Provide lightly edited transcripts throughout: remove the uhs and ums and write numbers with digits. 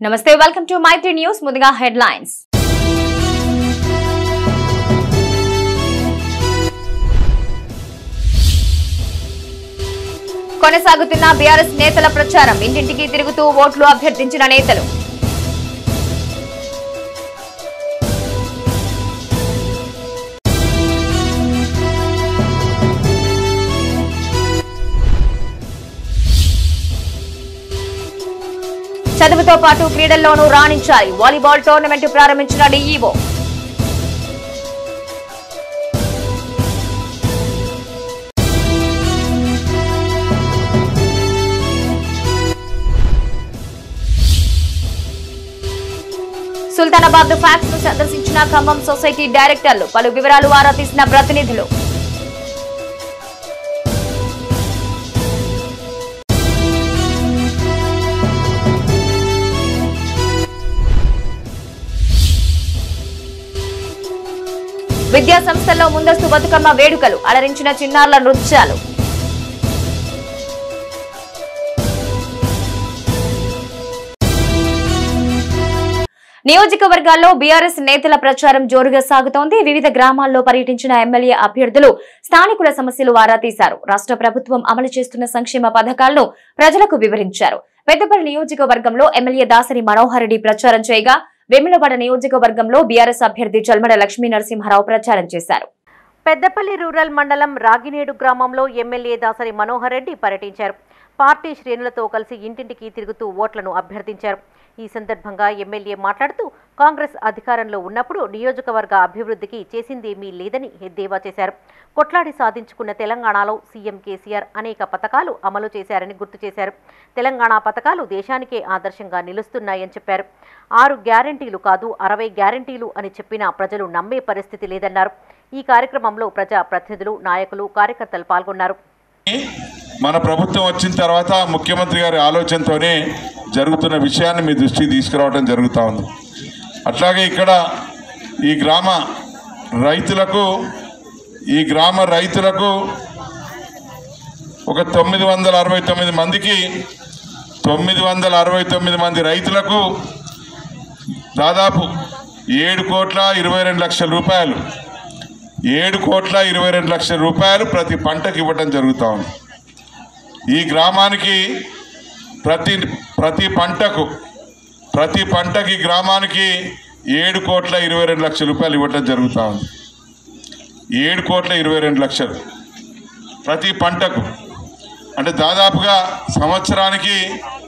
నమస్తే welcome to Maitri news ముందుగా headlines కొనసాగుతున్న బీఆర్ఎస్ నేతల ప్రచారం ఇంటింటికి తిరుగుతూ ఓట్లు అభ్యర్థించిన నేతలు చదువుతో పాటు క్రీడల్లోనూ రాణించాలి వాలీబాల్ టోర్నమెంట్ ప్రారంభించిన డీఈఓ సుల్తానాబాద్ ఫ్యాక్స్ ను సందర్శించిన ఖమ్మం సొసైటీ డైరెక్టర్లు పలు వివరాలు ఆరా తీసిన ప్రతినిధులు విద్యా సంస్థల్లో ముందస్తు బతుకమ్మ వేడుకలు అలరించిన చిన్నారుల నృత్యాలు నియోజకవర్గాల్లో బీఆర్ఎస్ నేతల ప్రచారం జోరుగా సాగుతోంది. వివిధ గ్రామాల్లో పర్యటించిన ఎమ్మెల్యే అభ్యర్థులు స్థానికుల సమస్యలు ఆరా తీశారు. రాష్ట్ర ప్రభుత్వం అమలు చేస్తున్న సంక్షేమ పథకాలను ప్రజలకు వివరించారు. పెద్దపల్లి నియోజకవర్గంలో ఎమ్మెల్యే దాసరి మనోహర్ రెడ్డి ప్రచారం చేయగా వేములవాడ నియోజకవర్గంలో బీఆర్ఎస్ అభ్యర్థి చల్మడ లక్ష్మీ నరసింహారావు ప్రచారం చేశారు. పెద్దపల్లి రూరల్ మండలం రాగినేడు గ్రామంలో ఎమ్మెల్యే దాసరి మనోహర్ రెడ్డి పర్యటించారు. పార్టీ శ్రేణులతో కలిసి ఇంటింటికి తిరుగుతూ ఓట్లను అభ్యర్థించారు. ఈ సందర్భంగా ఎమ్మెల్యే మాట్లాడుతూ కాంగ్రెస్ అధికారంలో ఉన్నప్పుడు నియోజకవర్గ అభివృద్ధికి చేసిందేమీ లేదని ఎద్దేవా చేశారు. కొట్లాడి సాధించుకున్న తెలంగాణలో సీఎం కేసీఆర్ అనేక పథకాలు అమలు చేశారని గుర్తు చేశారు. తెలంగాణ పథకాలు దేశానికే ఆదర్శంగా నిలుస్తున్నాయని చెప్పారు. 6 గ్యారంటీలు కాదు 60 గ్యారంటీలు అని చెప్పినా ప్రజలు నమ్మే పరిస్థితి లేదన్నారు. ఈ కార్యక్రమంలో ప్రజా ప్రతినిధులు, నాయకులు, కార్యకర్తలు పాల్గొన్నారు. మన ప్రభుత్వం వచ్చిన తర్వాత ముఖ్యమంత్రి గారి ఆలోచనతోనే జరుగుతున్న విషయాన్ని మీ దృష్టికి తీసుకురావడం జరుగుతూ ఉంది. అట్లాగే ఇక్కడ ఈ గ్రామ రైతులకు ఒక 969 మందికి 969 మంది రైతులకు దాదాపు 7,22,00,000 రూపాయలు 7,22,00,000 రూపాయలు ప్రతి పంటకు ఇవ్వడం జరుగుతూ ఉంది. ఈ గ్రామానికి ప్రతి పంటకి గ్రామానికి 7,22,00,000 రూపాయలు ఇవ్వడం జరుగుతూ ఉంది. 7,22,00,000 ప్రతి పంటకు అంటే దాదాపుగా సంవత్సరానికి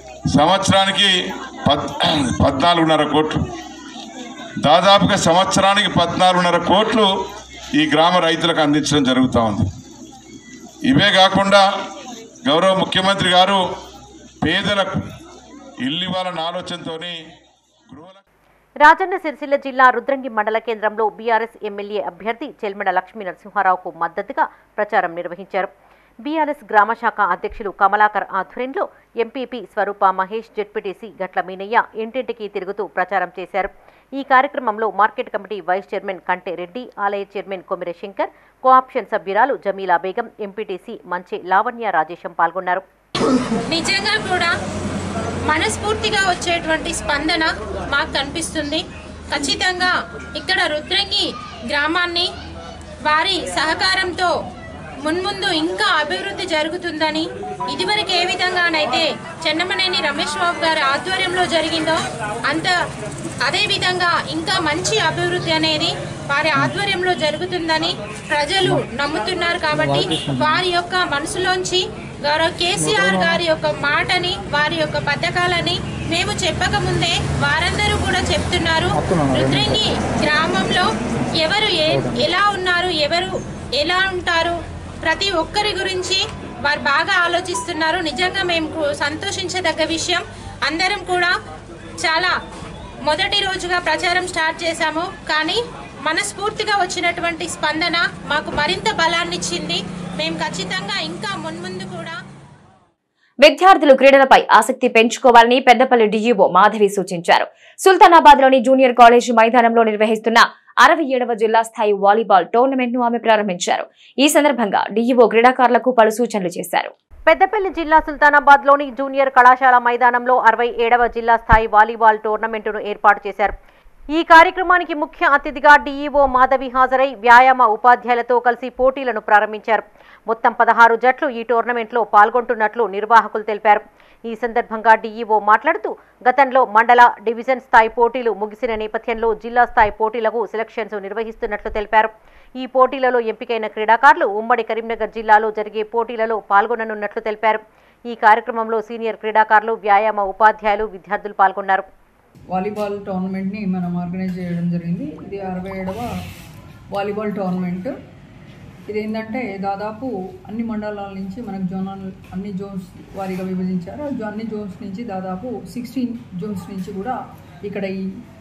14.5 కోట్లు, దాదాపుగా సంవత్సరానికి 14.5 కోట్లు ఈ గ్రామ రైతులకు అందించడం జరుగుతూ ఉంది. ఇవే కాకుండా గౌరవ ముఖ్యమంత్రి గారు పేదలకు ఇల్లు ఇవ్వాలన్న ఆలోచనతోని రాజన్న సిరిసిల్ల జిల్లా రుద్రంగి మండల కేంద్రంలో బీఆర్ఎస్ ఎమ్మెల్యే అభ్యర్థి చెల్మడ లక్ష్మీ నరసింహారావుకు మద్దతుగా ప్రచారం నిర్వహించారు. బీఆర్ఎస్ గ్రామ శాఖ అధ్యక్షులు కమలాకర్ ఆధ్వర్యంలో ఎంపీపీ స్వరూప మహేష్, జెడ్పీటీసీ గట్ల మీనయ్య ఇంటింటికి తిరుగుతూ ప్రచారం చేశారు. ఈ కార్యక్రమంలో మార్కెట్ కమిటీ వైస్ చైర్మన్ కంటే రెడ్డి, ఆలయ చైర్మన్ కొమిరె శంకర్, కోఆప్షన్ సభ్యురాలు జమీలా బేగం, ఎంపీటీసీ మంచె లావణ్య రాజేశం పాల్గొన్నారు. నిజంగా కూడా మనస్ఫూర్తిగా వచ్చేటువంటి స్పందన మాకు కనిపిస్తుంది. ఖచ్చితంగా ఇక్కడ రుద్రంగి గ్రామాన్ని వారి సహకారంతో మున్ముందు ఇంకా అభివృద్ధి జరుగుతుందని, ఇదివరకు ఏ విధంగానైతే చెన్నమనేని రమేష్ బాబు గారి ఆధ్వర్యంలో జరిగిందో అదే విధంగా ఇంకా మంచి అభివృద్ధి అనేది వారి ఆధ్వర్యంలో జరుగుతుందని ప్రజలు నమ్ముతున్నారు. కాబట్టి వారి యొక్క మనసులోంచి గౌరవ కేసీఆర్ గారి యొక్క మాటని, వారి యొక్క పథకాలని మేము చెప్పకముందే వారందరూ కూడా చెప్తున్నారు. రుద్రంగి గ్రామంలో ఎవరు ఎలా ఉన్నారు, ఎవరు ఎలా ఉంటారు, ప్రతి ఒక్కరి గురించి వారు బాగా ఆలోచిస్తున్నారు. నిజంగా మేము సంతోషించదగ్గ విషయం. అందరం కూడా చాలా మొదటి రోజుగా ప్రచారం స్టార్ట్ చేశాము, కానీ మనస్ఫూర్తిగా వచ్చినటువంటి స్పందన మాకు మరింత బలాన్నిచ్చింది. మేము ఖచ్చితంగా ఇంకా మున్ముందు కూడా విద్యార్థులు క్రీడలపై ఆసక్తి పెంచుకోవాలని పెద్దపల్లి డీఈఓ మాధవి సూచించారు. సుల్తానాబాద్ లోని జూనియర్ కాలేజీ మైదానంలో నిర్వహిస్తున్న 67వ జిల్లా స్థాయి వాలీబాల్ టోర్నమెంట్ ను ఆమె ప్రారంభించారు. ఈ సందర్భంగా డీఈఓ క్రీడాకారులకు పలు సూచనలు చేశారు. పెద్దపల్లి జిల్లా సుల్తానాబాద్లోని జూనియర్ కళాశాల మైదానంలో 67వ జిల్లా స్థాయి వాలీబాల్ టోర్నమెంటును ఏర్పాటు చేశారు. ఈ కార్యక్రమానికి ముఖ్య అతిథిగా డీఈఓ మాధవి హాజరై వ్యాయామ ఉపాధ్యాయులతో కలిసి పోటీలను ప్రారంభించారు. మొత్తం 16 జట్లు ఈ టోర్నమెంట్లో పాల్గొంటున్నట్లు నిర్వాహకులు తెలిపారు. ఈ సందర్భంగా డీఈఓ మాట్లాడుతూ గతంలో మండల, డివిజన్ స్థాయి పోటీలు ముగిసిన నేపథ్యంలో జిల్లా స్థాయి పోటీలకు సెలక్షన్స్ నిర్వహిస్తున్నట్లు తెలిపారు. ఈ పోటీలలో ఎంపికైన క్రీడాకారులు ఉమ్మడి కరీంనగర్ జిల్లాలో జరిగే పోటీలలో పాల్గొననున్నట్లు తెలిపారు. ఈ కార్యక్రమంలో సీనియర్ క్రీడాకారులు, వ్యాయామ ఉపాధ్యాయులు, విద్యార్థులు పాల్గొన్నారు. వాలీబాల్ టోర్నమెంట్ని మనం ఆర్గనైజ్ చేయడం జరిగింది. ఇది 67వ వాలీబాల్ టోర్నమెంట్. ఇది ఏంటంటే దాదాపు అన్ని మండలాల నుంచి మనకు అన్ని జోన్స్ వారీగా విభజించారు. అన్ని జోన్స్ నుంచి దాదాపు 16 జోన్స్ నుంచి కూడా ఇక్కడ ఈ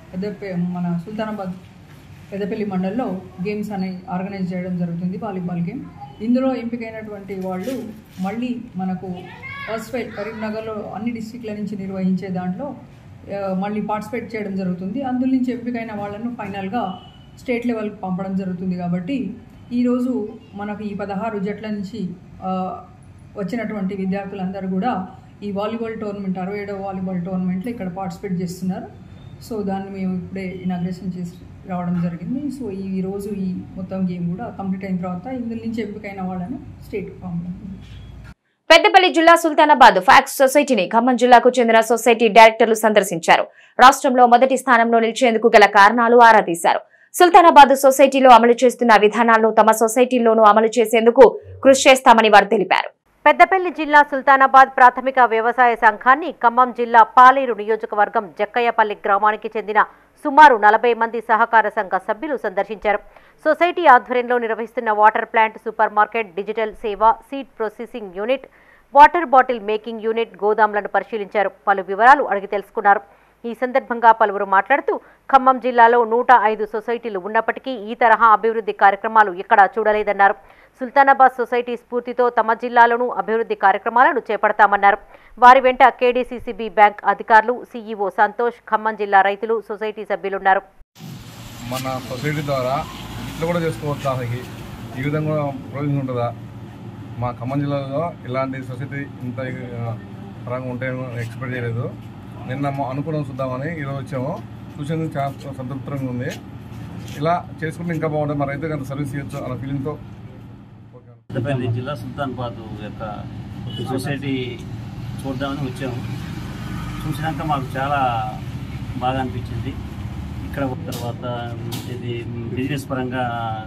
మన సుల్తానాబాద్ పెద్దపల్లి మండలంలో గేమ్స్ అనేవి ఆర్గనైజ్ చేయడం జరుగుతుంది, వాలీబాల్ గేమ్. ఇందులో ఎంపికైనటువంటి వాళ్ళు మళ్ళీ మనకు ఫస్ట్ కరీంనగర్లో అన్ని డిస్ట్రిక్ట్ల నుంచి నిర్వహించే దాంట్లో మళ్ళీ పార్టిసిపేట్ చేయడం జరుగుతుంది. అందులో నుంచి ఎంపికైన వాళ్ళను ఫైనల్గా స్టేట్ లెవెల్కి పంపడం జరుగుతుంది. కాబట్టి ఈరోజు మనకు ఈ 16 జట్ల నుంచి వచ్చినటువంటి విద్యార్థులందరూ కూడా ఈ వాలీబాల్ టోర్నమెంట్ 67వ వాలీబాల్ టోర్నమెంట్లో ఇక్కడ పార్టిసిపేట్ చేస్తున్నారు. సో దాన్ని మేము ఇప్పుడే ఇనాగ్రేషన్ చేసి రావడం జరిగింది. సో ఈరోజు ఈ మొత్తం గేమ్ కూడా కంప్లీట్ అయిన తర్వాత ఇందులో నుంచి ఎంపికైన వాళ్ళని స్టేట్కి పంపడం. పెద్దపల్లి జిల్లా సుల్తానాబాద్ ఫ్యాక్స్ సొసైటీని ఖమ్మం జిల్లాకు చెందిన సొసైటీ డైరెక్టర్లు సందర్శించారు. రాష్ట్రంలో మొదటి స్థానంలో నిలిచేందుకు గల కారణాలు ఆరా తీశారు. సుల్తానాబాద్ సొసైటీలో అమలు చేస్తున్న విధానాలను తమ సొసైటీలోనూ అమలు చేసేందుకు కృషి చేస్తామని వారు తెలిపారు. పెద్దపల్లి జిల్లా సుల్తానాబాద్ ప్రాథమిక వ్యవసాయ సంఘాన్ని ఖమ్మం జిల్లా పాలేరు నియోజకవర్గం జక్కయ్యపల్లి గ్రామానికి చెందిన సుమారు 40 మంది సహకార సంఘ సభ్యులు సందర్శించారు. సొసైటీ ఆధ్వర్యంలో నిర్వహిస్తున్న water plant, super market, digital సేవ, seed processing unit, water bottle making unit, గోదాంలను పరిశీలించారు. పలు వివరాలు అడిగి తెలుసుకున్నారు. ఈ సందర్భంగా పలువురు మాట్లాడుతూ ఖమ్మం జిల్లాలో 105 సొసైటీలు ఉన్నప్పటికీ ఈ తరహా అభివృద్ధి కార్యక్రమాలు ఎక్కడా చూడలేదన్నారు. సుల్తానాబాద్ సొసైటీ స్ఫూర్తితో తమ జిల్లాలోనూ అభివృద్ధి కార్యక్రమాలను చేపడతామన్నారు. వారి వెంట కేడీసీసీబీ బ్యాంక్ అధికారులు, సీఈఓ సంతోష్, ఖమ్మం జిల్లా రైతులు, సొసైటీ సభ్యులున్నారు. మన సొసైటీ ద్వారా ఇట్లా కూడా చేసుకోవచ్చా, ఈ విధంగా ప్రయోజనం ఉంటుందా? మా ఖమ్మం జిల్లాలో ఇలాంటి సొసైటీ ఇంత పరంగా ఉంటే ఎక్స్పెక్ట్ చేయలేదు. నిన్న అనుకూలం చూద్దామని ఈరోజు వచ్చాము. చూసేందుకు చాలా సంతృప్తిగా ఉంది. ఇలా చేసుకుంటే ఇంకా బాగుంటుంది, మా రైతులకు అంత సర్వీస్ చేయొచ్చు అన్న ఫీలింగ్తో. పెద్దపల్లి జిల్లా సుల్తానాబాద్ యొక్క సొసైటీ చూద్దామని వచ్చాము. చూసినాక మాకు చాలా బాగా అనిపించింది. ఇక్కడ తర్వాత ఇది బిజినెస్ పరంగా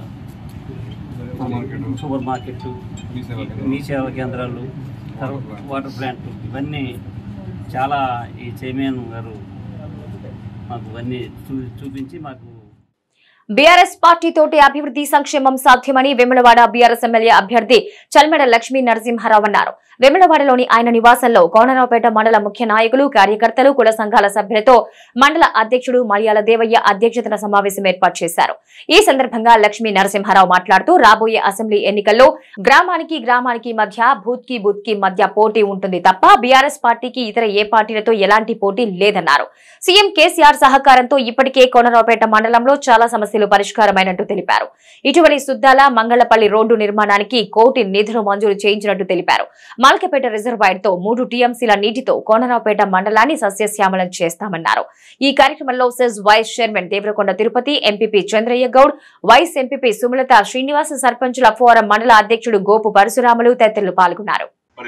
సూపర్ మార్కెట్, మీ సేవా కేంద్రాలు, వాటర్ ప్లాంట్, ఇవన్నీ చాలా ఈ చైర్మన్ గారు మాకు ఇవన్నీ చూపించి మాకు బీఆర్ఎస్ పార్టీ తోటి అభివృద్ధి సంక్షేమం సాధ్యమని వేములవాడ బీఆర్ఎస్ ఎమ్మెల్యే అభ్యర్థి చల్మెడ లక్ష్మీ నరసింహారావు అన్నారు. వేములవాడలోని ఆయన నివాసంలో కోనరావుపేట మండల ముఖ్య నాయకులు, కార్యకర్తలు, కుల సంఘాల సభ్యులతో మండల అధ్యక్షుడు మలయాళ దేవయ్య అధ్యక్షతన సమావేశం ఏర్పాటు చేశారు. ఈ సందర్భంగా లక్ష్మీ నరసింహారావు మాట్లాడుతూ రాబోయే అసెంబ్లీ ఎన్నికల్లో గ్రామానికి మధ్య, బూత్ కి మధ్య పోటీ ఉంటుంది తప్ప బీఆర్ఎస్ పార్టీకి ఇతర ఏ పార్టీలతో ఎలాంటి పోటీ లేదన్నారు. సీఎం కేసీఆర్ సహకారంతో ఇప్పటికే కోనరావుపేట మండలంలో చాలా సమస్యలు పరిష్కారమైనట్టు తెలిపారు. ఇటీవలి సుద్దాల మంగళపల్లి రోడ్డు నిర్మాణానికి 1 కోటి నిధులు మంజూరు చేయించినట్టు తెలిపారు. మల్కపేట రిజర్వాయర్ తో 3 టీఎంసీల నీటితో కోనరావుపేట మండలాన్ని సస్యశ్యామలం చేస్తామన్నారు. ఈ కార్యక్రమంలో SEZ vice chairman Devarakonda Tirupati, MPP Chandraiah Goud, vice MPP Sumalatha Srinivas, సర్పంచుల ఫోరం మండల అధ్యక్షుడు గోపు పరశురాములు తదితరులు పాల్గొన్నారు.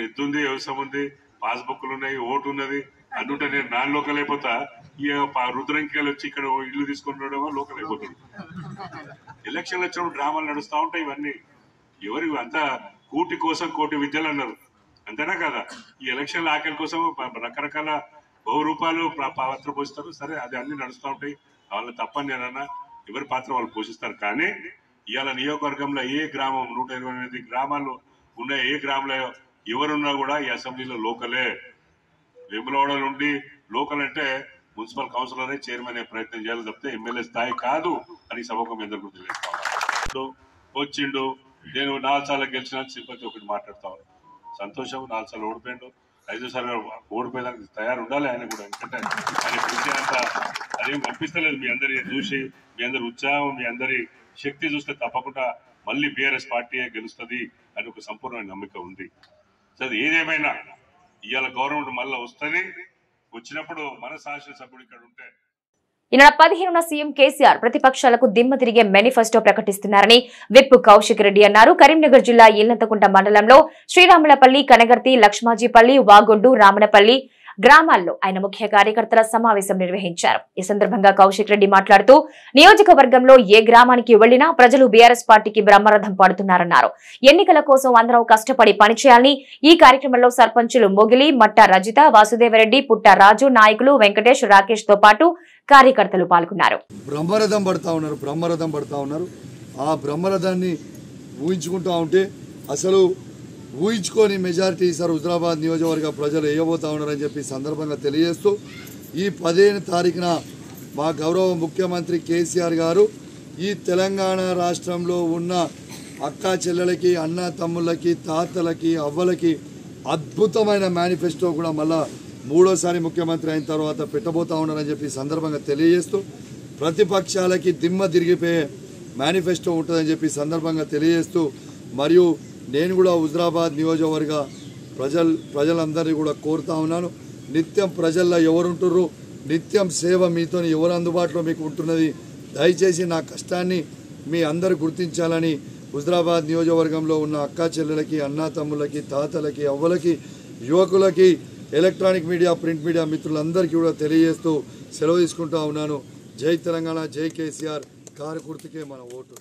అన్నుంటే నేను నాన్ లోకల్ అయిపోతా, రుద్రంకిలు వచ్చి ఇక్కడ ఇల్లు తీసుకుంటాడేమో లోకల్ అయిపోతాడు. ఎలక్షన్లు వచ్చినప్పుడు డ్రామాలు నడుస్తూ ఉంటాయి. ఇవన్నీ ఎవరి అంతా కూటి కోసం కోటి విద్యలు అన్నారు, అంతేనా కదా? ఈ ఎలక్షన్ల ఆకలి కోసం రకరకాల బహురూపాలు పాత్ర పోషిస్తారు. సరే, అది అన్ని నడుస్తూ ఉంటాయి. వాళ్ళ తప్పని నేనన్నా, ఎవరి పాత్ర వాళ్ళు పోషిస్తారు. కానీ ఇవాళ నియోజకవర్గంలో ఏ గ్రామం 128 గ్రామాలు ఉన్న ఏ గ్రామంలో ఎవరున్నా కూడా ఈ అసెంబ్లీలో లోకలే. వేములవాడ నుండి లోకల్ అంటే మున్సిపల్ కౌన్సిలర్ చైర్మన్ అయ్యే ప్రయత్నం చేయాలి తప్పితే ఎమ్మెల్యే స్థాయి కాదు అని సభకు మీ అందరికీ తెలియజేస్తాను. వచ్చిండు, నేను 4 సార్లు గెలిచిన సింపతి ఒకటి మాట్లాడుతా ఉన్నాను. సంతోషం, 4 సార్లు ఓడిపోయిండు. 5 సార్లు ఓడిపోయేదానికి తయారు ఉండాలి ఆయన కూడా. ఎందుకంటే ఆయన పిలిచే అంత అదేం పంపిస్తలేదు. మీ అందరి చూసి, మీ అందరి ఉత్సాహం, మీ అందరి శక్తి చూస్తే తప్పకుండా మళ్ళీ బీఆర్ఎస్ పార్టీ గెలుస్తుంది అని ఒక సంపూర్ణమైన నమ్మకం ఉంది. సరే ఏదేమైనా ఇవాళ గవర్నమెంట్ మళ్ళీ వస్తుంది. వచ్చినప్పుడు మన శాసనసభ్యుడు ఇక్కడ ఉంటే ఈ నెల 15న సీఎం కేసీఆర్ ప్రతిపక్షాలకు దిమ్మ తిరిగే మేనిఫెస్టో ప్రకటిస్తున్నారని విప్ కౌశిక్ రెడ్డి అన్నారు. కరీంనగర్ జిల్లా ఇల్లంతకుంట మండలంలో శ్రీరాములపల్లి, కనగర్తి, లక్ష్మాజీపల్లి, వాగొడ్డు, రామనపల్లి గ్రామాల్లో ఆయన ముఖ్య కార్యకర్తల సమావేశం నిర్వహించారు. ఈ సందర్భంగా కౌశిక్ రెడ్డి మాట్లాడుతూ నియోజకవర్గంలో ఏ గ్రామానికి వెళ్లినా ప్రజలు బీఆర్ఎస్ పార్టీకి బ్రహ్మరథం పడుతున్నారన్నారు. ఎన్నికల కోసం అందరం కష్టపడి పనిచేయాలని ఈ కార్యక్రమంలో సర్పంచులు మొగిలి, మట్ట రజిత, వాసుదేవరెడ్డి, పుట్ట రాజు, నాయకులు వెంకటేష్, రాకేష్ తో పాటు కార్యకర్తలు పాల్గొన్నారు. బ్రహ్మరథం పడతా ఉన్నారు. ఆ బ్రహ్మరథాన్ని ఊహించుకుంటా ఉంటే అసలు ఊహించుకొని మెజారిటీ ఈసారి హుజరాబాద్ నియోజకవర్గ ప్రజలు వేయబోతా ఉన్నారని చెప్పి సందర్భంగా తెలియజేస్తూ ఈ 15వ తారీఖున మా గౌరవ ముఖ్యమంత్రి కేసీఆర్ గారు ఈ తెలంగాణ రాష్ట్రంలో ఉన్న అక్కా చెల్లెలకి, అన్న తమ్ముళ్ళకి, తాతలకి, అవ్వలకి అద్భుతమైన మేనిఫెస్టో కూడా మళ్ళా 3వ ముఖ్యమంత్రి అయిన తర్వాత పెట్టబోతా ఉన్నారని చెప్పి సందర్భంగా తెలియజేస్తూ ప్రతిపక్షాలకి దిమ్మ తిరిగిపోయే మేనిఫెస్టో ఉంటుందని చెప్పి సందర్భంగా తెలియజేస్తూ మరియు నేను కూడా హుజరాబాద్ నియోజకవర్గ ప్రజలందరినీ కూడా కోరుతా ఉన్నాను. నిత్యం ప్రజల్లో ఎవరుంటుర్రు, నిత్యం సేవ మీతో ఎవరు అందుబాటులో మీకు ఉంటున్నది, దయచేసి నా కష్టాన్ని మీ అందరూ గుర్తించాలని హుజరాబాద్ నియోజకవర్గంలో ఉన్న అక్కా చెల్లెలకి, అన్నా తమ్ముళ్ళకి, తాతలకి, అవ్వలకి, యువకులకి, ఎలక్ట్రానిక్ మీడియా, ప్రింట్ మీడియా మిత్రులందరికీ కూడా తెలియజేస్తూ సెలవు తీసుకుంటా ఉన్నాను. జై తెలంగాణ, జై కేసీఆర్, కారు గుర్తుకే మన ఓటు.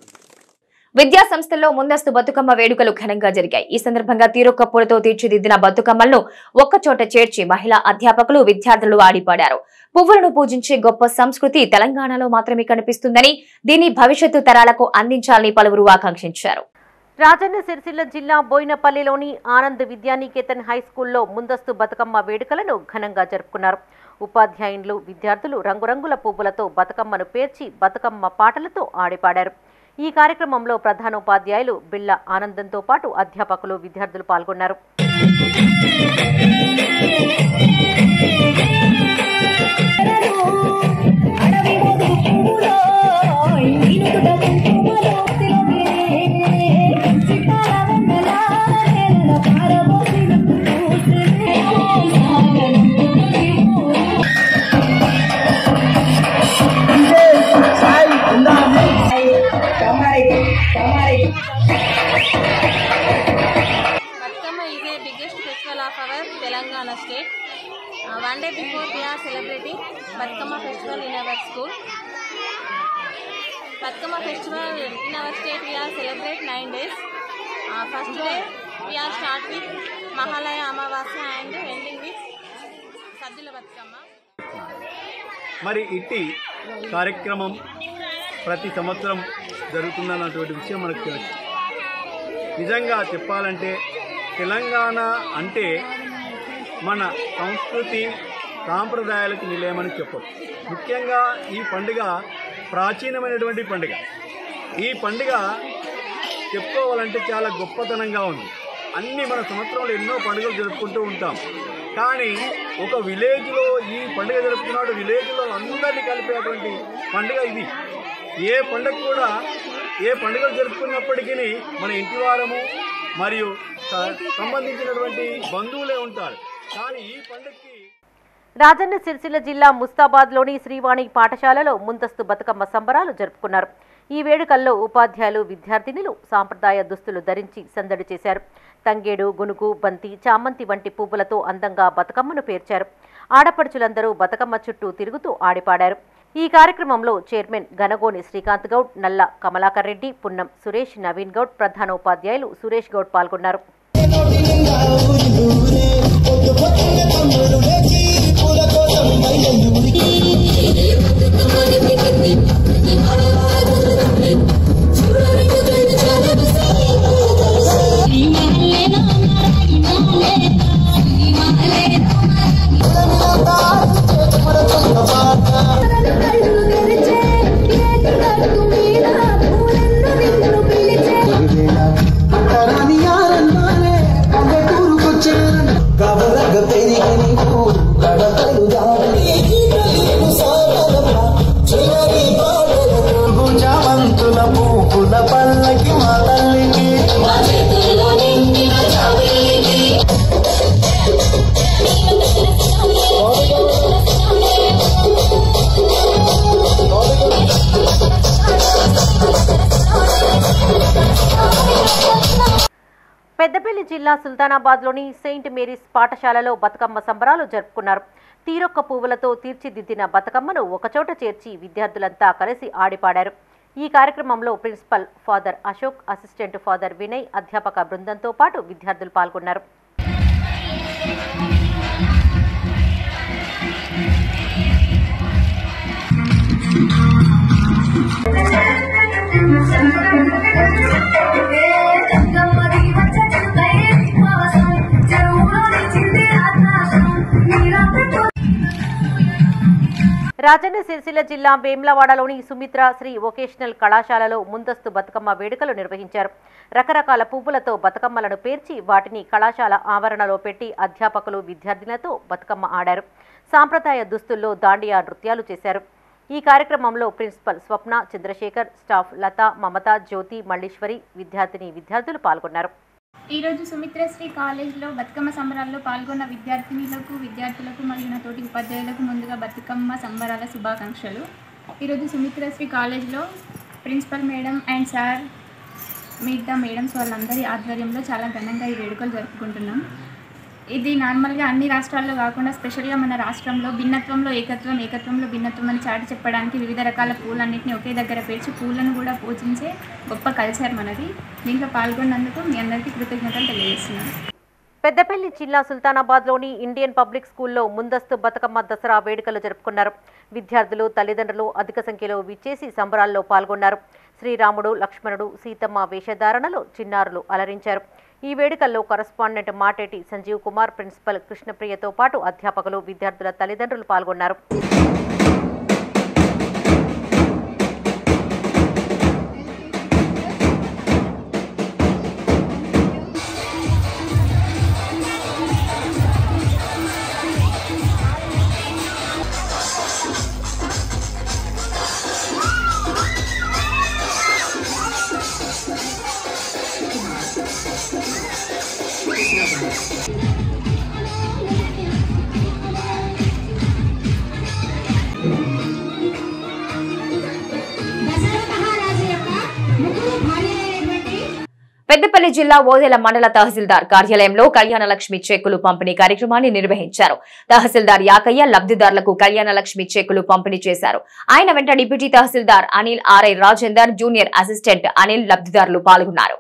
విద్యా సంస్థల్లో ముందస్తు బతుకమ్మ వేడుకలు ఘనంగా జరిగాయి. ఈ సందర్భంగా తీరొక్క పూలతో తీర్చిదిద్దిన బతుకమ్మలను ఒక్కచోట చేర్చి మహిళా అధ్యాపకులు, విద్యార్థులు ఆడిపాడారు. పువ్వులను పూజించే గొప్ప సంస్కృతి తెలంగాణలో మాత్రమే కనిపిస్తుందని, దీన్ని భవిష్యత్తు తరాలకు అందించాలని పలువురు ఆకాంక్షించారు. రాజన్న సిరిసిల్ల జిల్లా బోయినపల్లిలోని ఆనంద్ విద్యానికేతన్ హైస్కూల్లో ముందస్తు బతుకమ్మ వేడుకలను ఘనంగా జరుపుకున్నారు. ఉపాధ్యాయులు, విద్యార్థులు రంగురంగుల పువ్వులతో బతుకమ్మను పేర్చి బతుకమ్మ పాటలతో ఆడిపాడారు. ఈ కార్యక్రమంలో ప్రధానోపాధ్యాయులు బిళ్ళ ఆనందంతో పాటు అధ్యాపకులు, విద్యార్థులు పాల్గొన్నారు. Batkama is a biggest festival of our Telangana state. One day before we are celebrating Batkama festival in our school. Batkama festival in our state we are celebrate 9 days. First day we are start with Mahalaya Amavasya and ending with Saddula Batkama. మరి ఇట్టి కార్యక్రమం ప్రతి సంవత్సరం జరుగుతుందన్నటువంటి విషయం మనకు తెలుసు. నిజంగా చెప్పాలంటే తెలంగాణ అంటే మన సంస్కృతి సాంప్రదాయాలకు నిలయమని చెప్పొచ్చు. ముఖ్యంగా ఈ పండుగ ప్రాచీనమైనటువంటి పండుగ. ఈ పండుగ చెప్పుకోవాలంటే చాలా గొప్పతనంగా ఉంది. అన్నీ మన సంవత్సరంలో ఎన్నో పండుగలు జరుపుకుంటూ ఉంటాం. కానీ ఒక విలేజ్లో ఈ పండుగ జరుపుకున్నాడు, విలేజ్లో అందరినీ కలిపేటువంటి పండుగ ఇది. ఏ పండుగ కూడా ఏ పండుగలు జరుపుకున్నప్పటికీ మన ఇంటి వారము మరియు సంబంధించినటువంటి బంధువులే ఉంటారు. కానీ ఈ పండుగకి రాజన్న సిరిసిల్ల జిల్లా ముస్తాబాద్లోని శ్రీవాణి పాఠశాలలో ముందస్తు బతుకమ్మ సంబరాలు జరుపుకున్నారు. ఈ వేడుకల్లో ఉపాధ్యాయులు, విద్యార్థినులు సాంప్రదాయ దుస్తులు ధరించి సందడి చేశారు. తంగేడు, గునుగు, బంతి, చామంతి వంటి పువ్వులతో అందంగా బతుకమ్మను పేర్చారు. ఆడపడుచులందరూ బతుకమ్మ చుట్టూ తిరుగుతూ ఆడిపాడారు. ఈ కార్యక్రమంలో చైర్మన్ గనగోని శ్రీకాంత్ గౌడ్, నల్ల కమలాకర్ రెడ్డి, పున్నం సురేష్, నవీన్ గౌడ్, ప్రధానోపాధ్యాయులు సురేష్ గౌడ్ పాల్గొన్నారు. కవరగ పెరిగి నీకు కడపలు పెద్దపల్లి జిల్లా సుల్తానాబాద్లోని సెయింట్ మేరీస్ పాఠశాలలో బతుకమ్మ సంబరాలు జరుపుకున్నారు. తీరొక్క పువ్వులతో తీర్చిదిద్దిన బతుకమ్మను ఒకచోట చేర్చి విద్యార్థులంతా కలిసి ఆడిపాడారు. ఈ కార్యక్రమంలో principal father Ashok, assistant father Vinay, అధ్యాపక బృందంతో పాటు విద్యార్థులు పాల్గొన్నారు. రాజన్న సిరిసిల్ల జిల్లా వేమ్లవాడలోని సుమిత్ర శ్రీ వొకేషనల్ కళాశాలలో ముందస్తు బతుకమ్మ వేడుకలు నిర్వహించారు. రకరకాల పువ్వులతో బతుకమ్మలను పేర్చి వాటిని కళాశాల ఆవరణలో పెట్టి అధ్యాపకులు విద్యార్థులతో బతుకమ్మ ఆడారు. సాంప్రదాయ దుస్తుల్లో దాండియా నృత్యాలు చేశారు. ఈ కార్యక్రమంలో ప్రిన్సిపల్ స్వప్న, చంద్రశేఖర్, స్టాఫ్ లత, మమత, జ్యోతి, మల్లీశ్వరి, విద్యార్థులు పాల్గొన్నారు. ఈరోజు సుమిత్రశ్రీ కాలేజ్లో బతుకమ్మ సంబరాల్లో పాల్గొన్న విద్యార్థులకు మరియు నా తోటి ఉపాధ్యాయులకు ముందుగా బతుకమ్మ సంబరాల శుభాకాంక్షలు. ఈరోజు సుమిత్రశ్రీ కాలేజ్లో ప్రిన్సిపల్ మేడం అండ్ సార్, మిగతా మేడమ్స్ వాళ్ళందరి ఆధ్వర్యంలో చాలా ఘనంగా ఈ వేడుకలు జరుపుకుంటున్నాం. ఇది నార్మల్గా అన్ని రాష్ట్రాల్లో కాకుండా స్పెషల్గా మన రాష్ట్రంలో భిన్నత్వంలో ఏకత్వం, ఏకత్వంలో భిన్నత్వం అని చాటి చెప్పడానికి వివిధ రకాల పూలన్నింటినీ ఒకే దగ్గర పేర్చి పూలను కూడా పూజించే గొప్ప కల్చర్ మనది. దీంట్లో పాల్గొన్నందుకు మీ అందరికీ కృతజ్ఞతలు తెలియజేస్తున్నాను. పెద్దపల్లి జిల్లా సుల్తానాబాద్లోని ఇండియన్ పబ్లిక్ స్కూల్లో ముందస్తు బతుకమ్మ దసరా వేడుకలు జరుపుకున్నారు. విద్యార్థులు, తల్లిదండ్రులు అధిక సంఖ్యలో విచ్చేసి సంబరాల్లో పాల్గొన్నారు. శ్రీరాముడు, లక్ష్మణుడు, సీతమ్మ వేషధారణలో చిన్నారులు అలరించారు. ఈ వేడుకల్లో కరస్పాండెంట్ మాటేటి సంజీవ్ కుమార్, ప్రిన్సిపల్ కృష్ణప్రియతో పాటు అధ్యాపకులు, విద్యార్థుల తల్లిదండ్రులు పాల్గొన్నారు. పెద్దపల్లి జిల్లా ఓదెల మండల తహసీల్దార్ కార్యాలయంలో కళ్యాణలక్ష్మి చెక్కులు పంపిణీ కార్యక్రమాన్ని నిర్వహించారు. తహసీల్దార్ యాకయ్య లబ్ధిదారులకు కళ్యాణలక్ష్మి చెక్కులు పంపిణీ చేశారు. ఆయన వెంట deputy tahsildar Anil, RI Rajender, junior assistant Anil లబ్ధిదారులు పాల్గొన్నారు.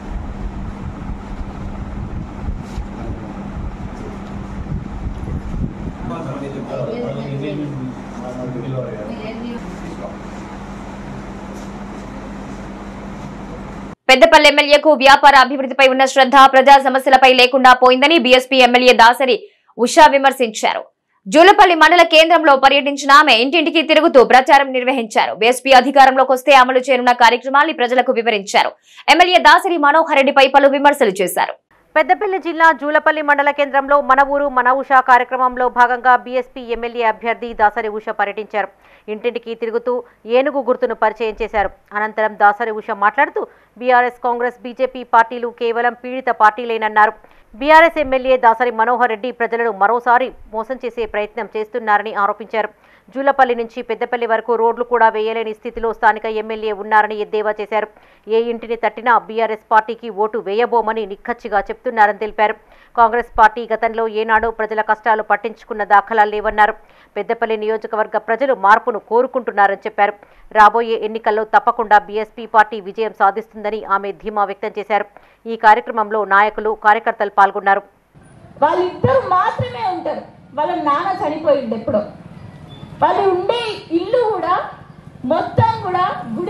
పెద్దపల్లి ఎమ్మెల్యేకు వ్యాపార అభివృద్ధిపై ఉన్న శ్రద్ధ ప్రజా సమస్యలపై లేకుండా పోయిందని బీఎస్పీ ఎమ్మెల్యే దాసరి ఉషా విమర్శించారు. జూలపల్లి మండల కేంద్రంలో పర్యటించిన ఆమె ఇంటింటికి తిరుగుతూ ప్రచారం నిర్వహించారు. బీఎస్పీ అధికారంలోకి వస్తే అమలు చేయనున్న కార్యక్రమాన్ని ప్రజలకు వివరించారు. ఎమ్మెల్యే దాసరి మనోహర్ రెడ్డిపై పలు విమర్శలు చేశారు. పెద్దపల్లి జిల్లా జూలపల్లి మండల కేంద్రంలో మన ఊరు మన ఉష కార్యక్రమంలో భాగంగా బీఎస్పీ ఎమ్మెల్యే అభ్యర్థి దాసరి ఉష పర్యటించారు. ఇంటింటికి తిరుగుతూ ఏనుగు గుర్తును పరిచయం చేశారు. అనంతరం దాసరి ఉష మాట్లాడుతూ బీఆర్ఎస్, కాంగ్రెస్, బీజేపీ పార్టీలు కేవలం పీడిత పార్టీలేనన్నారు. బీఆర్ఎస్ ఎమ్మెల్యే దాసరి మనోహర్ రెడ్డి ప్రజలను మరోసారి మోసం చేసే ప్రయత్నం చేస్తున్నారని ఆరోపించారు. జూలపల్లి నుంచి పెద్దపల్లి వరకు రోడ్లు కూడా వేయలేని స్థితిలో స్థానిక ఎమ్మెల్యే ఉన్నారని ఎద్దేవా చేశారు. ఏ ఇంటిని తట్టినా బీఆర్ఎస్ పార్టీకి ఓటు వేయబోమని నిక్కచ్చిగా చెప్తున్నారని తెలిపారు. కాంగ్రెస్ పార్టీ గతంలో ఏనాడో ప్రజల కష్టాలు పట్టించుకున్న దాఖలాలు లేవన్నారు. పెద్దపల్లి నియోజకవర్గ ప్రజలు మార్పును కోరుకుంటున్నారని చెప్పారు. రాబోయే ఎన్నికల్లో తప్పకుండా బీఎస్పీ పార్టీ విజయం సాధిస్తుందని ఆమె ధీమా వ్యక్తం చేశారు. ఈ కార్యక్రమంలో నాయకులు, కార్యకర్తలు పాల్గొన్నారు. వాళ్ళిద్దరు మాత్రమే ఉంటారు. వాళ్ళ నాన్న చనిపోయింది ఎప్పుడో. వాళ్ళు ఉండే ఇల్లు కూడా మొత్తం కూడా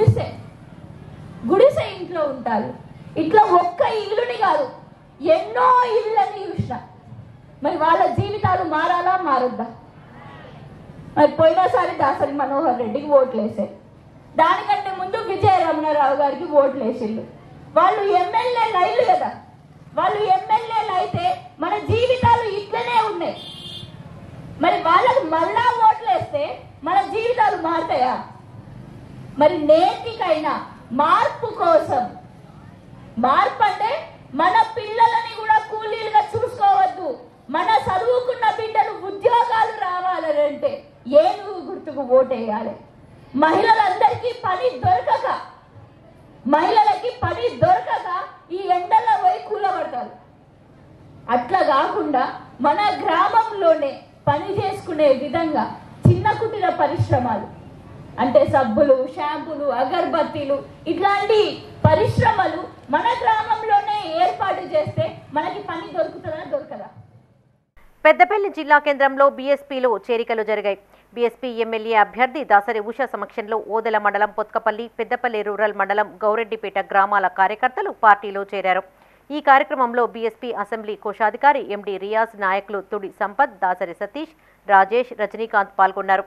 గుడిసె ఇంట్లో ఉంటారు. ఇట్లా ఒక్క ఇల్లుని కాదు, ఎన్నో ఇళ్ళని చూసిన. మరి వాళ్ళ జీవితాలు మారాలా, మారొద్దా? మరి పోయినసారి దాసరి మనోహర్ రెడ్డికి ఓట్లు వేసారు. దానికంటే ముందు విజయ రమణారావు గారికి ఓట్లు వేసిళ్ళు. వాళ్ళు ఎమ్మెల్యేలు అయ్యారు కదా. వాళ్ళు ఎమ్మెల్యేలు అయితే మన జీవితాలు ఇట్లనే ఉన్నాయి. మరి వాళ్ళకు మళ్ళా ఓట్లు వేస్తే మన జీవితాలు మారుతాయా? మరి నేటికైనా మార్పు కోసం, మార్పు అంటే మన పిల్లలని కూడా కూలీలుగా చూసుకోవద్దు. మన చదువుకున్న బిడ్డలు ఉద్యోగాలు రావాలంటే ఏనుగు గుర్తుకు ఓటేయాలి. మహిళలకి పని దొరకక ఈ ఎండల్లో పోయి కూలబడతారు. సాగాలి. అట్లా కాకుండా మన గ్రామంలోనే పని చేసుకునే విధంగా చిన్న కుటీర పరిశ్రమలు అంటే సబ్బులు, షాంపూలు, అగరబత్తీలు ఇట్లాంటి పరిశ్రమలు మన గ్రామంలోనే ఏర్పాటు చేస్తే మనకి పని దొరుకుతుందా దొరకదా? పెద్దపల్లి జిల్లా కేంద్రంలో బీఎస్పీలో చేరికలు జరిగాయి. బీఎస్పీ ఎమ్మెల్యే అభ్యర్థి దాసరి ఉష సమక్షంలో ఓదెల మండలం పొత్కపల్లి, పెద్దపల్లి రూరల్ మండలం గౌరెడ్డిపేట గ్రామాల కార్యకర్తలు పార్టీలో చేరారు. ఈ కార్యక్రమంలో బీఎస్పీ అసెంబ్లీ కోశాధికారి ఎండి రియాజ్, నాయకులు తుడి సంపత్, దాసరి సతీష్, రాజేష్, రజనీకాంత్ పాల్గొన్నారు.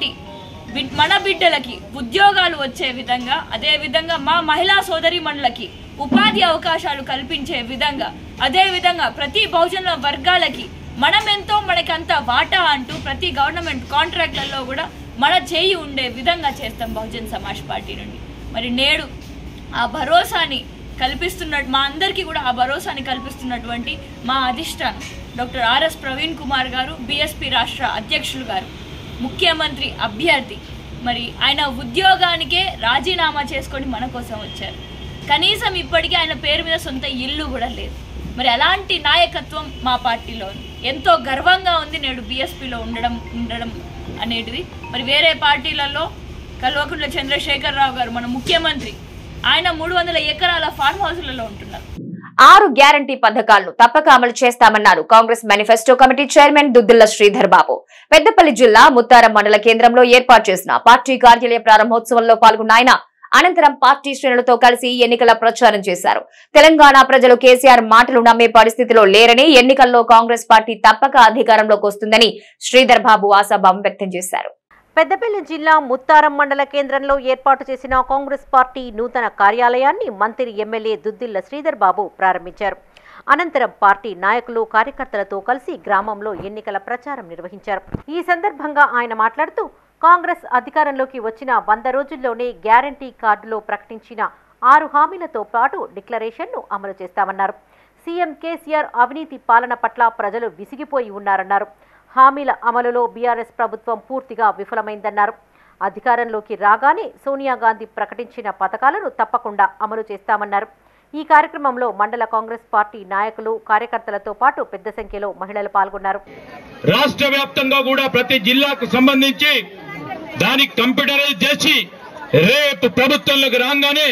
మన బిడ్డలకి ఉద్యోగాలు వచ్చే విధంగా, అదే విధంగా మా మహిళా సోదరీమణులకి ఉపాధి అవకాశాలు కల్పించే విధంగా, అదే విధంగా ప్రతి బహుజన వర్గాలకి మనమెంతో మనకంత వాటా అంటూ ప్రతి గవర్నమెంట్ కాంట్రాక్ట్లలో కూడా మన చేయి ఉండే విధంగా చేస్తాం బహుజన్ సమాజ్ పార్టీ నుండి. మరి నేడు ఆ భరోసాని కల్పిస్తున్నట్టు మా అందరికీ కూడా ఆ భరోసాని కల్పిస్తున్నటువంటి మా అధిష్టానం డాక్టర్ ఆర్ఎస్ ప్రవీణ్ కుమార్ గారు, బీఎస్పీ రాష్ట్ర అధ్యక్షులు గారు, ముఖ్యమంత్రి అభ్యర్థి, మరి ఆయన ఉద్యోగానికే రాజీనామా చేసుకొని మన కోసం వచ్చారు. కనీసం ఇప్పటికీ ఆయన పేరు మీద సొంత ఇల్లు కూడా లేదు. మరి అలాంటి నాయకత్వం మా పార్టీలో ఎంతో గర్వంగా ఉంది నేడు బీఎస్పీలో ఉండడం అనేటిది. మరి వేరే పార్టీలలో కల్వకుంట్ల చంద్రశేఖరరావు గారు మన ముఖ్యమంత్రి, ఆయన 300 ఎకరాల ఫార్మ్ హౌస్లలో ఉంటున్నారు. 6 గ్యారంటీ పథకాలను తప్పక అమలు చేస్తామన్నారు Congress manifesto committee chairman Duddilla Sridhar Babu. Peddapalli జిల్లా ముత్తారం మండల కేంద్రంలో ఏర్పాటు చేసిన పార్టీ కార్యాలయ ప్రారంభోత్సవంలో పాల్గొన్న ఆయన అనంతరం పార్టీ శ్రేణులతో కలిసి ఎన్నికల ప్రచారం చేశారు. తెలంగాణ ప్రజలు కేసీఆర్ మాటలు నమ్మే పరిస్థితిలో లేరని, ఎన్నికల్లో కాంగ్రెస్ పార్టీ తప్పక అధికారంలోకి వస్తుందని శ్రీధర్ బాబు ఆశాభావం వ్యక్తం చేశారు. పెద్దపల్లి జిల్లా ముత్తారం మండల కేంద్రంలో ఏర్పాటు చేసిన కాంగ్రెస్ పార్టీ నూతన కార్యాలయాన్ని మంత్రి ఎమ్మెల్యే దుద్దిల్ల శ్రీధర్ బాబు ప్రారంభించారు. అనంతరం పార్టీ నాయకులు, కార్యకర్తలతో కలిసి గ్రామంలో ఎన్నికల ప్రచారం నిర్వహించారు. ఈ సందర్భంగా ఆయన మాట్లాడుతూ కాంగ్రెస్ అధికారంలోకి వచ్చిన 100 రోజుల్లోనే గ్యారంటీ కార్డులో ప్రకటించిన 6 హామీలతో పాటు డిక్లరేషన్ను అమలు చేస్తామన్నారు. సీఎం కేసీఆర్ అవినీతి పాలన పట్ల ప్రజలు విసిగిపోయి ఉన్నారన్నారు. హామీల అమలులో బీఆర్ఎస్ ప్రభుత్వం పూర్తిగా విఫలమైందన్నారు. అధికారంలోకి రాగానే సోనియా గాంధీ ప్రకటించిన పథకాలను తప్పకుండా అమలు చేస్తామన్నారు. ఈ కార్యక్రమంలో మండల కాంగ్రెస్ పార్టీ నాయకులు, కార్యకర్తలతో పాటు పెద్ద సంఖ్యలో మహిళలు పాల్గొన్నారు. రాష్ట్ర వ్యాప్తంగా కూడా ప్రతి జిల్లాకు సంబంధించి దానికి కంప్యూటరైజ్ చేసి రేపు ప్రభుత్వంలోకి రాగానే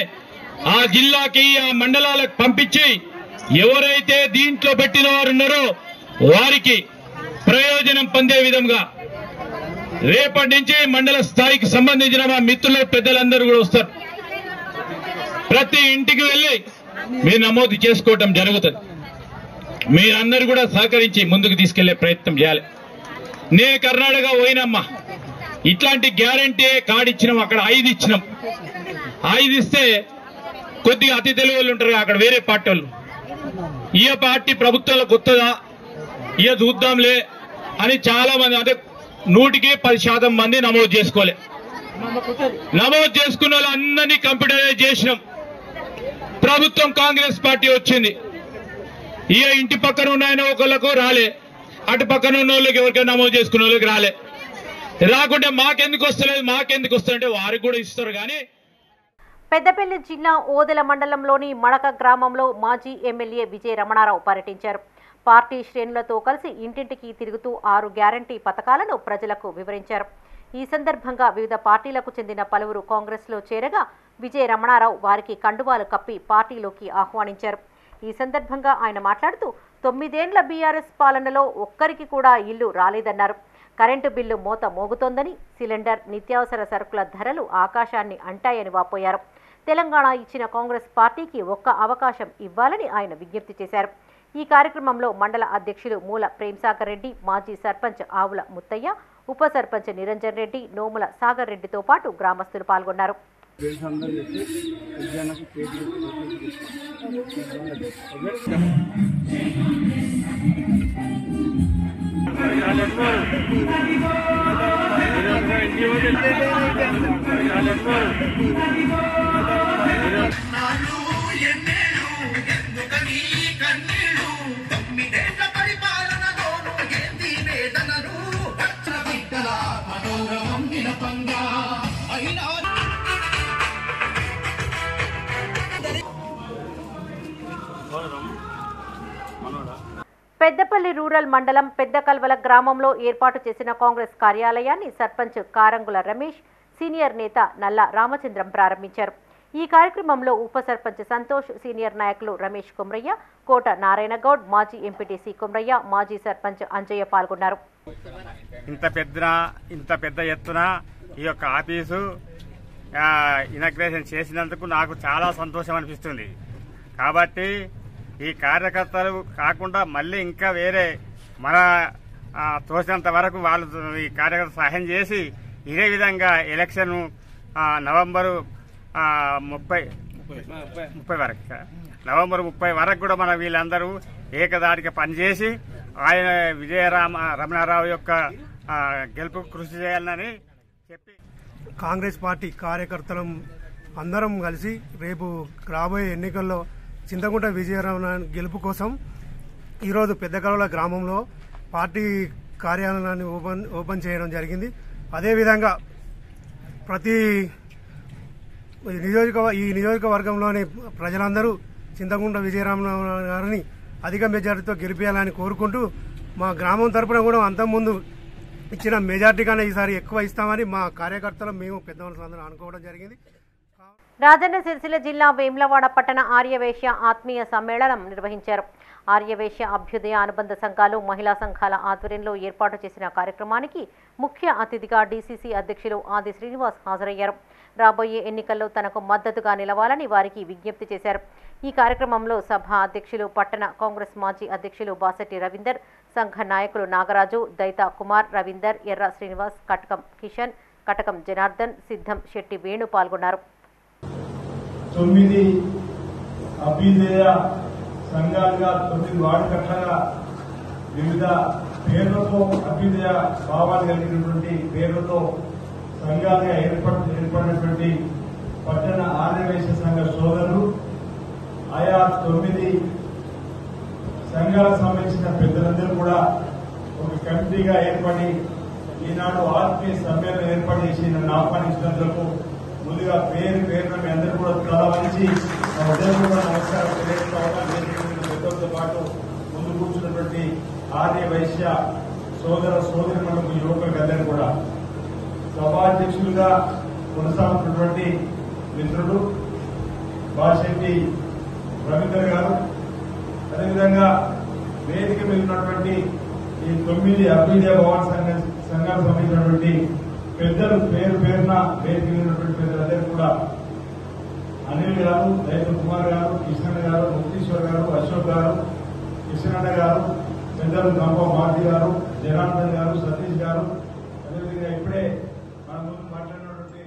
ఆ జిల్లాకి, ఆ మండలాలకు పంపించి ఎవరైతే దీంట్లో పెట్టిన వారు ఉన్నారో వారికి ప్రయోజనం పొందే విధంగా రేపటి నుంచి మండల స్థాయికి సంబంధించిన మా మిత్రులు, పెద్దలందరూ కూడా వస్తారు. ప్రతి ఇంటికి వెళ్ళి మీరు నమోదు చేసుకోవటం జరుగుతుంది. మీరందరూ కూడా సహకరించి ముందుకు తీసుకెళ్లే ప్రయత్నం చేయాలి. నేను కర్ణాటక పోయినమ్మా, ఇట్లాంటి గ్యారంటీ కార్డు ఇచ్చినాం. అక్కడ 5 ఇచ్చినాం. 5 ఇస్తే కొద్దిగా అతి తెలుగు వాళ్ళు ఉంటారు అక్కడ, వేరే పార్టీ వాళ్ళు. ఈ పార్టీ ప్రభుత్వంలో కొత్తదా, ఇక చూద్దాంలే అని చాలా మంది, అంటే 100% మంది నమోదు చేసుకోలే. నమోదు చేసుకున్న వాళ్ళందరినీ కంప్యూటరైజ్ చేసినాం. ప్రభుత్వం కాంగ్రెస్ పార్టీ వచ్చింది. ఇక ఇంటి పక్కన ఉన్నాయని ఒకళ్ళకు రాలే, అటు పక్కన ఉన్న వాళ్ళకి ఎవరికైనా నమోదు చేసుకున్న వాళ్ళకి రాలే. రాకుంటే మాకెందుకు వస్తలేదు, మాకెందుకు వస్తుందంటే వారికి కూడా ఇస్తారు. కానీ పెద్దపల్లి జిల్లా ఓదెల మండలంలోని మడక గ్రామంలో మాజీ ఎమ్మెల్యే విజయ రమణారావు పర్యటించారు. పార్టీ శ్రేణులతో కలిసి ఇంటింటికి తిరుగుతూ 6 గ్యారంటీ పథకాలను ప్రజలకు వివరించారు. ఈ సందర్భంగా వివిధ పార్టీలకు చెందిన పలువురు కాంగ్రెస్లో చేరగా విజయ రమణారావు వారికి కండువాలు కప్పి పార్టీలోకి ఆహ్వానించారు. ఈ సందర్భంగా ఆయన మాట్లాడుతూ 9 ఏళ్ల బీఆర్ఎస్ పాలనలో ఒక్కరికి కూడా ఇల్లు రాలేదన్నారు. కరెంటు బిల్లు మోత మోగుతోందని, సిలిండర్, నిత్యావసర సరుకుల ధరలు ఆకాశాన్ని అంటాయని వాపోయారు. తెలంగాణ ఇచ్చిన కాంగ్రెస్ పార్టీకి ఒక్క అవకాశం ఇవ్వాలని ఆయన విజ్ఞప్తి చేశారు. ఈ కార్యక్రమంలో మండల అధ్యక్షులు మూల ప్రేమ్సాగర్ రెడ్డి, మాజీ సర్పంచ్ ఆవుల ముత్తయ్య, ఉప సర్పంచ్ నిరంజన్ రెడ్డి, నోముల సాగర్ రెడ్డితో పాటు గ్రామస్తులు పాల్గొన్నారు. పెద్దపల్లి రూరల్ మండలం పెద్దకల్వల గ్రామంలో ఏర్పాటు చేసిన కాంగ్రెస్ కార్యాలయాన్ని సర్పంచ్ కారంగుల రమేష్, సీనియర్ నేత నల్ల రామచంద్రం ప్రారంభించారు. ఈ కార్యక్రమంలో ఉప సర్పంచ్ సంతోష్, సీనియర్ నాయకులు రమేష్ కుమ్రయ్య, కోట నారాయణగౌడ్, మాజీ ఎంపీటీసీ కుమ్రయ్య, మాజీ సర్పంచ్ అంజయ్య పాల్గొన్నారు. ఇంత పెద్ద ఎత్తున ఈ యొక్క ఆఫీసు ఇనాగ్రేషన్ చేసినందుకు నాకు చాలా సంతోషం అనిపిస్తుంది. కాబట్టి ఈ కార్యకర్తలు కాకుండా మళ్ళీ ఇంకా వేరే మన తోసినంత వరకు వాళ్ళు ఈ కార్యకర్త సహాయం చేసి ఇదే విధంగా ఎలక్షన్ నవంబరు 30 వరకు కూడా మన వీళ్ళందరూ ఏకదాటిగా పనిచేసి ఆయన రమణారావు యొక్క గెలుపు కృషి చేయాలని చెప్పి కాంగ్రెస్ పార్టీ కార్యకర్తలం అందరం కలిసి రేపు రాబోయే ఎన్నికల్లో చింతకుంట విజయరామ గెలుపు కోసం ఈరోజు పెద్దకల్వల గ్రామంలో పార్టీ కార్యాలయాన్ని ఓపెన్ చేయడం జరిగింది. అదేవిధంగా ప్రతి ఈ నియోజకవర్గంలోని ప్రజలందరూ చింతకుంట విజయరామ గారిని అధిక మెజార్టీతో గెలిపించాలని కోరుకుంటూ మా గ్రామం తరపున కూడా అంతకుముందు ఇచ్చిన మెజార్టీ కన్నా ఈసారి ఎక్కువ ఇస్తామని మా కార్యకర్తలు మేము పెద్దవాళ్ళందరూ అనుకోవడం జరిగింది. రాజన్న సిరిసిల్ల జిల్లా వేములవాడ పట్టణ ఆర్యవైశ్య ఆత్మీయ సమ్మేళనం నిర్వహించారు. ఆర్యవైశ్య అభ్యుదయ అనుబంధ సంఘాలు, మహిళా సంఘాల ఆధ్వర్యంలో ఏర్పాటు చేసిన కార్యక్రమానికి ముఖ్య అతిథిగా డీసీసీ అధ్యక్షులు ఆది శ్రీనివాస్ హాజరయ్యారు. రాబోయే ఎన్నికల్లో తనకు మద్దతుగా నిలవాలని వారికి విజ్ఞప్తి చేశారు. ఈ కార్యక్రమంలో సభ అధ్యక్షులు, పట్టణ కాంగ్రెస్ మాజీ అధ్యక్షులు బాసెట్టి రవీందర్, సంఘ నాయకులు నాగరాజు, దైతా కుమార్, రవీందర్, ఎర్ర శ్రీనివాస్, కటకం కిషన్, కటకం జనార్దన్, సిద్ధం శెట్టి వేణు పాల్గొన్నారు. 9 అభ్యుదయ సంఘాలుగా 9 వార్డు కట్టగా వివిధ పేర్లతో అభ్యుదయ భావాలు కలిగినటువంటి పేర్లతో సంఘాలుగా ఏర్పడినటువంటి పట్టణ ఆర్యవైశ్య సంఘ సోదరులు ఆయా 9 సంఘాలకు సంబంధించిన పెద్దలందరూ కూడా ఒక కమిటీగా ఏర్పడి ఈనాడు ఆత్మీయ సమ్మేళనం ఏర్పాటు చేసి నన్ను ఆహ్వానించినందుకు ముందుగా పేరున మీ అందరూ కూడా చాలా మంచి నమస్కారం తెలియజేసుకోవడం. పెద్దలతో పాటు ముందు కూర్చున్నటువంటి ఆర్యవైశ్య సోదరులకు యువకులకు అందరూ కూడా సభాధ్యక్షులుగా కొనసాగుతున్నటువంటి మిత్రుడు బాసెట్టి రవీందర్ గారు, అదేవిధంగా వేదిక మీద ఉన్నటువంటి ఈ 9 అభ్యుదయ భవన్ సంఘాలకు సంబంధించినటువంటి పెద్దలు పేరున వేదిక మీద ఉన్నటువంటి పెద్దలందరూ కూడా అనిల్ గారు, దైతా కుమార్ గారు, కిషన్ గారు, ముక్తీశ్వర్ గారు, అశోక్ గారు, కిషన్ గారు, పెద్దలు గంప మారుతి గారు, జనార్దన్ గారు, సతీష్ గారు, అదేవిధంగా ఇప్పుడే మన ముందు మాట్లాడినటువంటి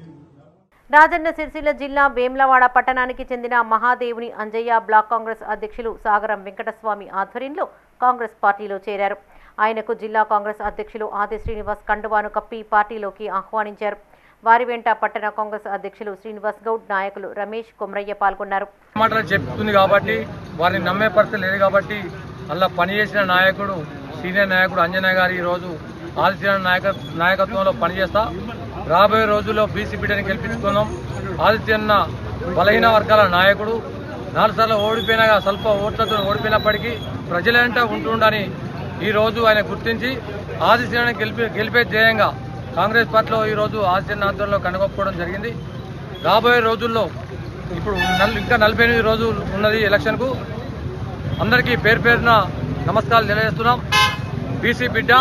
రాజన్న సిరిసిల్ల జిల్లా వేములవాడ పట్టణానికి చెందిన మహాదేవుని అంజయ్య బ్లాక్ కాంగ్రెస్ అధ్యక్షులు సాగరం వెంకటస్వామి ఆధ్వర్యంలో కాంగ్రెస్ పార్టీలో చేరారు. ఆయనకు జిల్లా కాంగ్రెస్ అధ్యక్షులు ఆది శ్రీనివాస్ కండువాను కప్పి పార్టీలోకి ఆహ్వానించారు. వారి వెంట పట్టణ కాంగ్రెస్ అధ్యక్షులు శ్రీనివాస్ గౌడ్, నాయకులు రమేష్, కొమ్రయ్య పాల్గొన్నారు. మాటలు చెప్తుంది కాబట్టి వారిని నమ్మే పరిస్థితి లేదు కాబట్టి అలా పనిచేసిన నాయకుడు, సీనియర్ నాయకుడు అంజనయ్య గారు ఈరోజు ఆదిత్య నాయకత్వంలో పనిచేస్తా రాబోయే రోజుల్లో బీసీ బిడ్డని గెలిపించుకున్నాం. ఆదిత్యన్న బలహీన వర్గాల నాయకుడు, 4 సార్లు ఓడిపోయినా స్వల్ప ఓట్లతో ఓడిపోయినప్పటికీ ప్రజలంట ఉంటుండని ఈరోజు ఆయన గుర్తించి ఆదిత్యని గెలిపే ధ్యేయంగా కాంగ్రెస్ పార్టీలో ఈరోజు ఆదిత్యన్న ఆధ్వర్యంలో కనుగొప్పుకోవడం జరిగింది. రాబోయే రోజుల్లో ఇప్పుడు ఇంకా 48 రోజులు ఉన్నది ఎలక్షన్కు. అందరికీ పేరున నమస్కారాలు తెలియజేస్తున్నాం. బీసీ బిడ్డ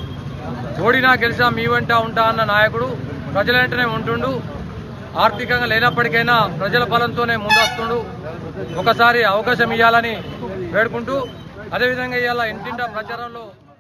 ఓడినా గెలిచా మీ వెంట ఉంటా అన్న నాయకుడు ప్రజల వెంటనే ఉంటుండు. ఆర్థికంగా లేనప్పటికైనా ప్రజల బలంతోనే ముందొస్తుండు. ఒకసారి అవకాశం ఇవ్వాలని వేడుకుంటూ అదేవిధంగా ఇవాళ ఇంటింటా ప్రచారంలో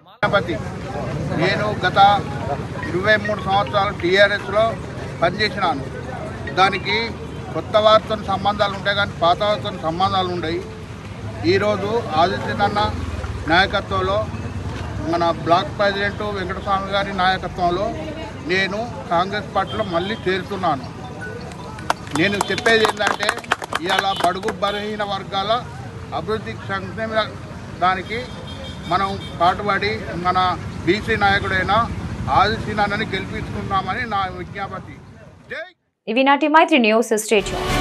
నేను గత 23 సంవత్సరాలు టీఆర్ఎస్లో పనిచేసినాను. దానికి కొత్త వారితో సంబంధాలు ఉంటాయి కానీ పాత వారితో సంబంధాలు ఉండవు. ఈరోజు ఆదిత్యన్న నాయకత్వంలో మన బ్లాక్ ప్రెసిడెంట్ వెంకటస్వామి గారి నాయకత్వంలో నేను కాంగ్రెస్ పార్టీలో మళ్ళీ చేరుతున్నాను. నేను చెప్పేది ఏంటంటే ఇవాళ బడుగు బలహీన వర్గాల అభివృద్ధి సంక్షేమ దానికి మనం పాటుపడి మన బీసీ నాయకుడైన ఆదిత్యన్నని గెలిపించుకుంటామని నా విజ్ఞాపతి. ఇవి నాటి మైత్రి న్యూస్. Stay tuned.